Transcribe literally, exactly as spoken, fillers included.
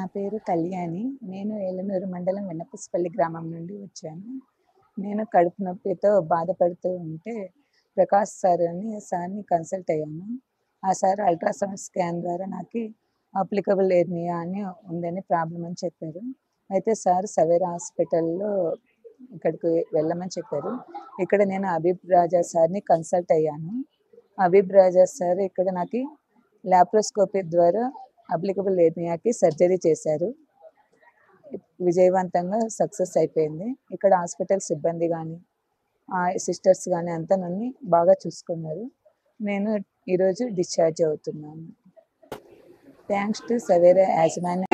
పేరు కళ్యాణి. నేను ఏలనూరు మండలం వెన్నపూసపల్లి గ్రామం నుండి వచ్చాను. నేను కడుపు నొప్పితో బాధపడుతూ ఉంటే ప్రకాష్ సార్ అని సార్‌ని కన్సల్ట్ అయ్యాను. ఆ సార్ అల్ట్రాసౌండ్ స్కాన్ ద్వారా నాకి అప్లికబుల్ హెర్నియా అని ఉందని ప్రాబ్లమ్ అని చెప్పారు. అయితే సార్ సవేరా హాస్పిటల్‌లో ఇక్కడికి వెళ్ళమని చెప్పారు. ఇక్కడ నేను హబీబ్ రాజా సార్‌ని కన్సల్ట్ అయ్యాను. హబీబ్ రాజా సార్ ఇక్కడ నాకి లాప్రోస్కోపీ ద్వారా అప్లికబుల్ హెర్నియాకి సర్జరీ చేశారు. విజయవంతంగా సక్సెస్ అయిపోయింది. ఇక్కడ హాస్పిటల్ సిబ్బంది గానీ, ఆహ్, సిస్టర్స్ గానీ అంతా నన్ను బాగా చూసుకున్నారు. నేను ఈరోజు డిశ్చార్జ్ అవుతున్నాను. థాంక్స్ టు సవేరా యాజమాన్య